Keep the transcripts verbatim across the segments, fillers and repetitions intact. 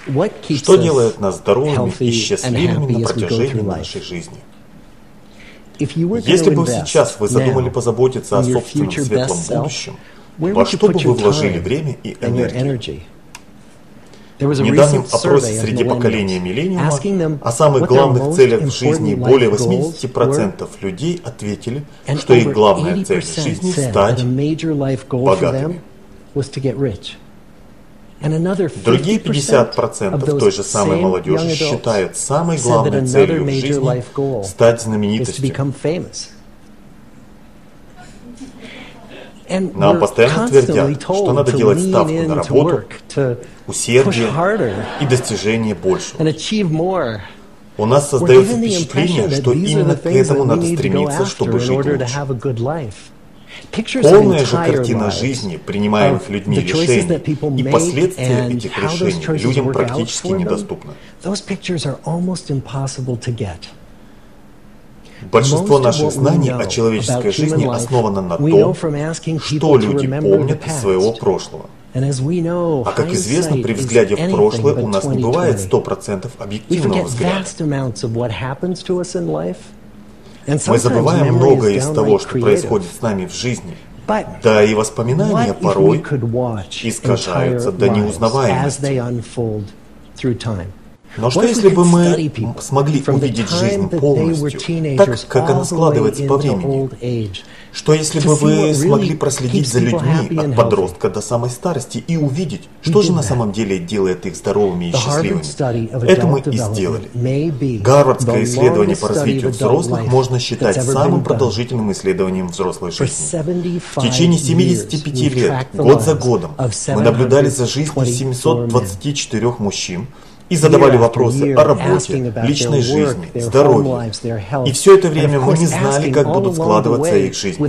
Что делает нас здоровыми и счастливыми на протяжении нашей жизни? Если бы сейчас вы задумали позаботиться о собственном светлом будущем, во что бы вы вложили время и энергию? В недавнем опросе среди поколения миллениума о самых главных целях в жизни более восемьдесят процентов людей ответили, что их главная цель в жизни – стать богатыми. Другие пятьдесят процентов той же самой молодежи считают самой главной целью в жизни стать знаменитостью. Нам постоянно твердят, что надо делать ставку на работу, усердие и достижение большего. У нас создается впечатление, что именно к этому надо стремиться, чтобы жить лучше. Полная же картина жизни, принимаемых людьми решений, и последствия этих решений людям практически недоступны. Большинство наших знаний о человеческой жизни основано на том, что люди помнят из своего прошлого. А как известно, при взгляде в прошлое у нас не бывает сто процентов объективного взгляда. Мы забываем многое из того, что происходит с нами в жизни. Да и воспоминания порой искажаются до неузнаваемости. Но что если бы мы смогли увидеть жизнь полностью, так как она складывается по времени? Что если бы вы смогли проследить за людьми от подростка до самой старости и увидеть, что же на самом деле делает их здоровыми и счастливыми? Это мы и сделали. Гарвардское исследование по развитию взрослых можно считать самым продолжительным исследованием взрослой жизни. В течение семидесяти пяти лет, год за годом, мы наблюдали за жизнью семисот двадцати четырёх мужчин, и задавали вопросы о работе, личной жизни, здоровье. И все это время мы не знали, как будут складываться их жизни.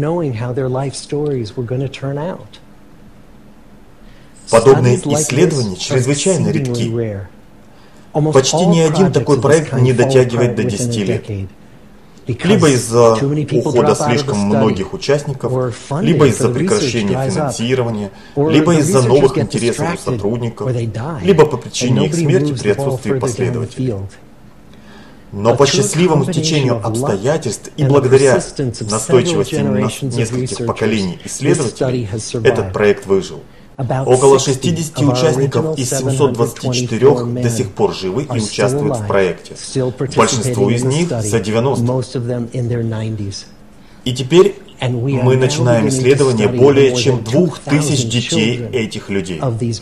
Подобные исследования чрезвычайно редки. Почти ни один такой проект не дотягивает до десяти лет. Либо из-за ухода слишком многих участников, либо из-за прекращения финансирования, либо из-за новых интересов у сотрудников, либо по причине их смерти при отсутствии последователей. Но по счастливому стечению обстоятельств и благодаря настойчивости нескольких поколений исследователей этот проект выжил. Около шестидесяти участников из семисот двадцати четырёх до сих пор живы и участвуют в проекте. Большинство из них за девяносто. И теперь мы начинаем исследование более чем двух тысяч детей этих людей.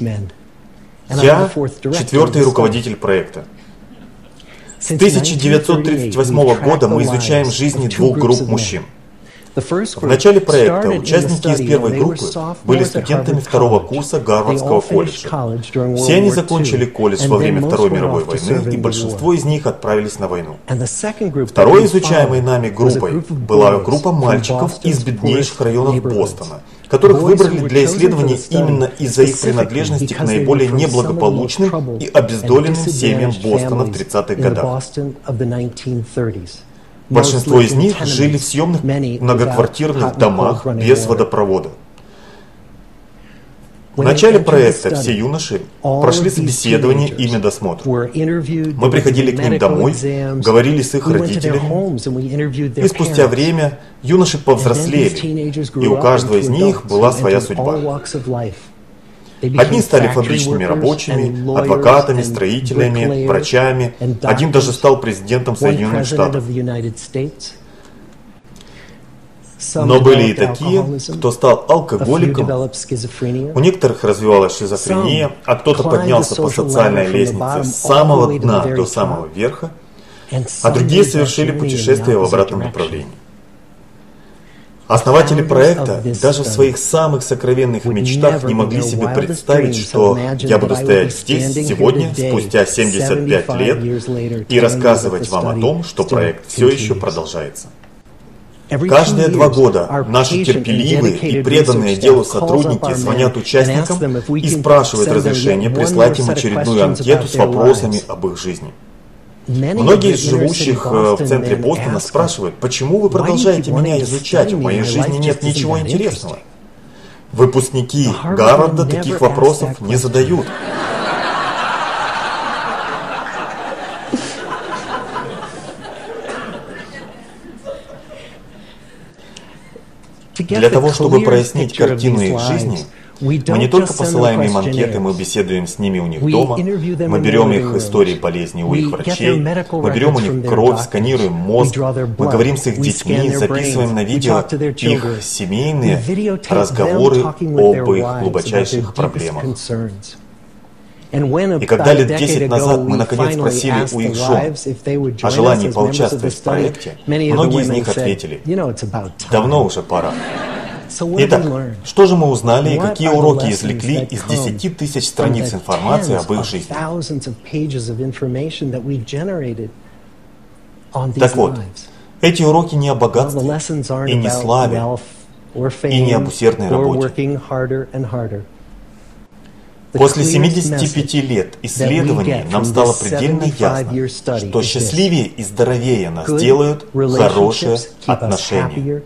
Я четвертый руководитель проекта. С тысяча девятьсот тридцать восьмого года мы изучаем жизни двух групп мужчин. В начале проекта участники из первой группы были студентами второго курса Гарвардского колледжа. Все они закончили колледж во время Второй мировой войны, и большинство из них отправились на войну. Второй изучаемой нами группой была группа мальчиков из беднейших районов Бостона, которых выбрали для исследования именно из-за их принадлежности к наиболее неблагополучным и обездоленным семьям Бостона в тридцатых годах. Большинство из них жили в съемных многоквартирных домах без водопровода. В начале проекта все юноши прошли собеседование и медосмотр. Мы приходили к ним домой, говорили с их родителями, и спустя время юноши повзрослели, и у каждого из них была своя судьба. Одни стали фабричными рабочими, адвокатами, строителями, врачами. Один даже стал президентом Соединенных Штатов. Но были и такие, кто стал алкоголиком, у некоторых развивалась шизофрения, а кто-то поднялся по социальной лестнице с самого дна до самого верха, а другие совершили путешествие в обратном направлении. Основатели проекта даже в своих самых сокровенных мечтах не могли себе представить, что я буду стоять здесь сегодня, спустя семьдесят пять лет, и рассказывать вам о том, что проект все еще продолжается. Каждые два года наши терпеливые и преданные делу сотрудники звонят участникам и спрашивают разрешение прислать им очередную анкету с вопросами об их жизни. Многие из живущих в центре Бостона спрашивают, почему вы продолжаете меня изучать, в моей жизни нет ничего интересного. Выпускники Гарварда таких вопросов не задают. Для того, чтобы прояснить картину их жизни, мы не только посылаем им анкеты, мы беседуем с ними у них дома, мы берем их истории болезни у их врачей, мы берем у них кровь, сканируем мозг, мы говорим с их детьми, записываем на видео их семейные разговоры об их глубочайших проблемах. И когда лет десять назад мы наконец спросили у их жен о желании поучаствовать в проекте, многие из них ответили: «Давно уже пора». Итак, что же мы узнали и какие уроки извлекли из десяти тысяч страниц информации об их жизни? Так вот, эти уроки не о богатстве и не славе, и не об усердной работе. После семидесяти пяти лет исследований нам стало предельно ясно, что счастливее и здоровее нас делают хорошие отношения.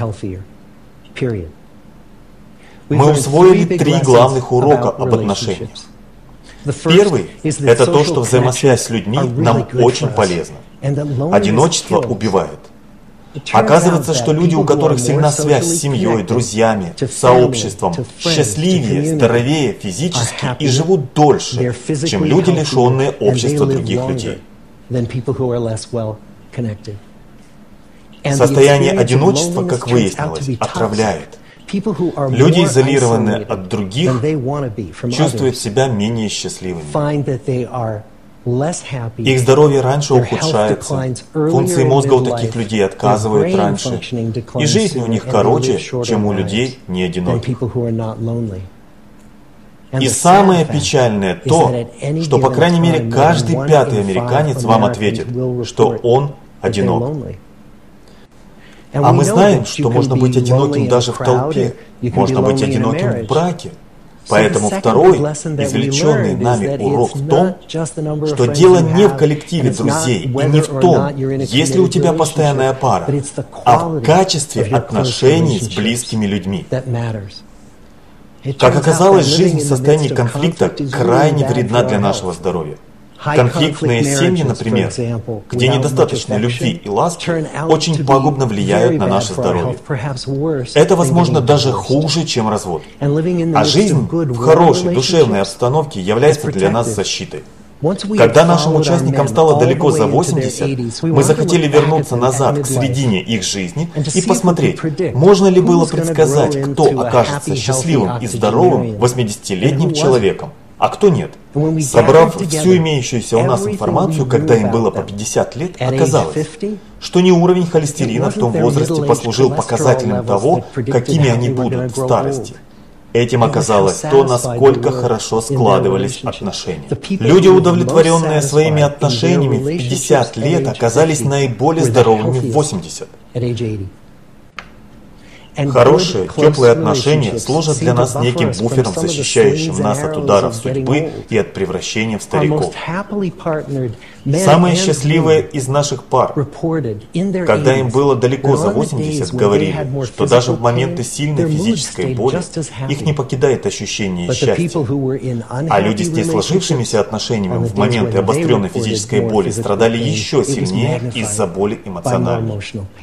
Мы усвоили три главных урока об отношениях. Первый – это то, что взаимосвязь с людьми нам очень полезна. Одиночество убивает. Оказывается, что люди, у которых сильна связь с семьей, друзьями, сообществом, счастливее, здоровее физически и живут дольше, чем люди, лишенные общества других людей. Состояние одиночества, как выяснилось, отравляет. Люди, изолированные от других, чувствуют себя менее счастливыми. Их здоровье раньше ухудшается, функции мозга у таких людей отказывают раньше, и жизнь у них короче, чем у людей не одиноких. И самое печальное то, что, по крайней мере, каждый пятый американец вам ответит, что он одинок. А мы знаем, что можно быть одиноким даже в толпе, можно быть одиноким в браке. Поэтому второй, извлеченный нами урок в том, что дело не в коллективе друзей и не в том, есть ли у тебя постоянная пара, а в качестве отношений с близкими людьми. Как оказалось, жизнь в состоянии конфликта крайне вредна для нашего здоровья. Конфликтные семьи, например, где недостаточно любви и ласки, очень пагубно влияют на наше здоровье. Это, возможно, даже хуже, чем развод. А жизнь в хорошей, душевной обстановке является для нас защитой. Когда нашим участникам стало далеко за восемьдесят, мы захотели вернуться назад к середине их жизни и посмотреть, можно ли было предсказать, кто окажется счастливым и здоровым восьмидесятилетним человеком, а кто нет. Собрав всю имеющуюся у нас информацию, когда им было по пятьдесят лет, оказалось, что не уровень холестерина в том возрасте послужил показателем того, какими они будут в старости. Этим оказалось то, насколько хорошо складывались отношения. Люди, удовлетворенные своими отношениями в пятьдесят лет, оказались наиболее здоровыми в восемьдесят. Хорошие, теплые отношения служат для нас неким буфером, защищающим нас от ударов судьбы и от превращения в стариков. Самые счастливые из наших пар, когда им было далеко за восемьдесят, говорили, что даже в моменты сильной физической боли их не покидает ощущение счастья. А люди с несложившимися отношениями в моменты обостренной физической боли страдали еще сильнее из-за боли эмоциональной.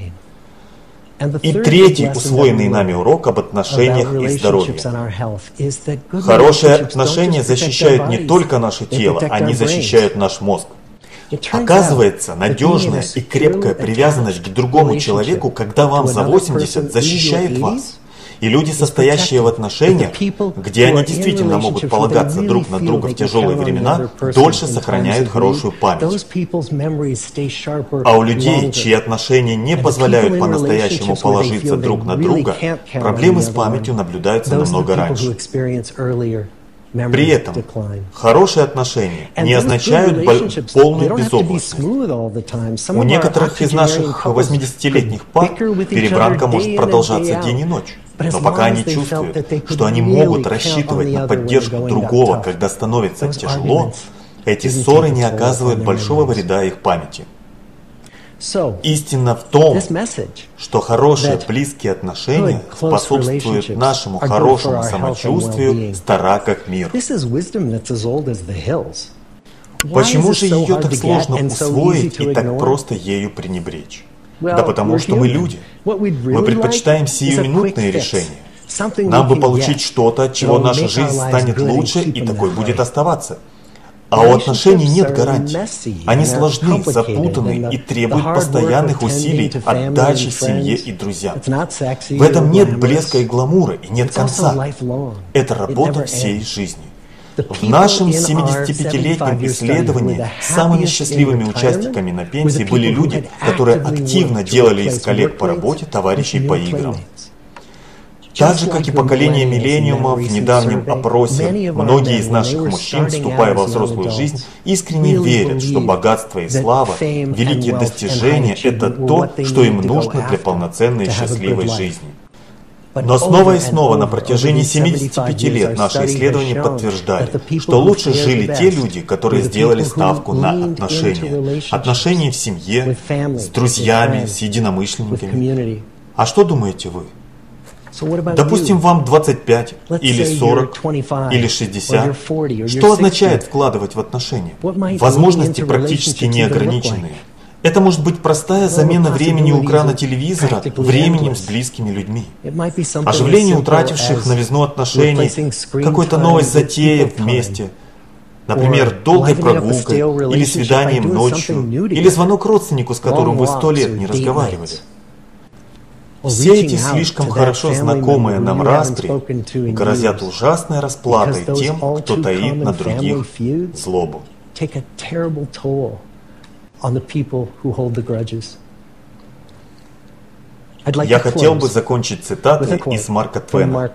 И третий усвоенный нами урок об отношениях и здоровье. Хорошие отношения защищают не только наше тело, они защищают наш мозг. Оказывается, надежная и крепкая привязанность к другому человеку, когда вам за восемьдесят, защищает вас. И люди, состоящие в отношениях, где они действительно могут полагаться друг на друга в тяжелые времена, дольше сохраняют хорошую память. А у людей, чьи отношения не позволяют по-настоящему положиться друг на друга, проблемы с памятью наблюдаются намного раньше. При этом хорошие отношения не означают полную безоблачность. У некоторых из наших восьмидесятилетних пар перебранка может продолжаться день и ночь. Но пока они чувствуют, что они могут рассчитывать на поддержку другого, когда становится тяжело, эти ссоры не оказывают большого вреда их памяти. Истина в том, что хорошие близкие отношения способствуют нашему хорошему самочувствию, стара как мир. Почему же ее так сложно усвоить и так просто ею пренебречь? Да потому что мы люди. Мы предпочитаем сиюминутные решения. Нам бы получить что-то, от чего наша жизнь станет лучше, и такой будет оставаться. А у отношений нет гарантий. Они сложны, запутаны и требуют постоянных усилий, отдачи семье и друзьям. В этом нет блеска и гламура, и нет конца. Это работа всей жизни. В нашем семидесятипятилетнем исследовании самыми счастливыми участниками на пенсии были люди, которые активно делали из коллег по работе товарищей по играм. Так же, как и поколение миллениумов в недавнем опросе, многие из наших мужчин, вступая во взрослую жизнь, искренне верят, что богатство и слава, великие достижения – это то, что им нужно для полноценной и счастливой жизни. Но снова и снова на протяжении семидесяти пяти лет наши исследования подтверждали, что лучше жили те люди, которые сделали ставку на отношения. Отношения в семье, с друзьями, с единомышленниками. А что думаете вы? Допустим, вам двадцать пять, или сорок, или шестьдесят. Что означает вкладывать в отношения? Возможности практически неограниченные. Это может быть простая замена времени у экрана телевизора временем с близкими людьми. Оживление утративших новизну отношений, какой-то новой затеей вместе. Например, долгой прогулкой, или свиданием ночью, или звонок родственнику, с которым вы сто лет не разговаривали. Все эти слишком хорошо знакомые нам распри грозят ужасной расплатой тем, кто таит на других злобу. Я хотел бы закончить цитатой из Марка Твена.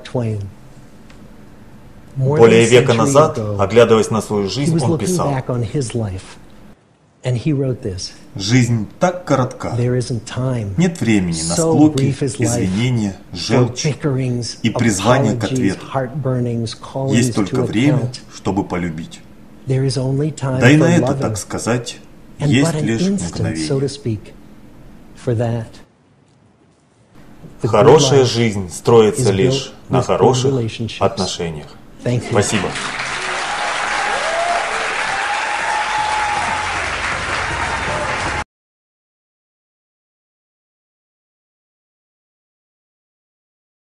Более века назад, оглядываясь на свою жизнь, он писал: «Жизнь так коротка. Нет времени на склоки, извинения, желчь и призвание к ответу. Есть только время, чтобы полюбить. Да и на это, так сказать, есть лишь мгновение». Хорошая жизнь строится лишь на хороших отношениях. Спасибо.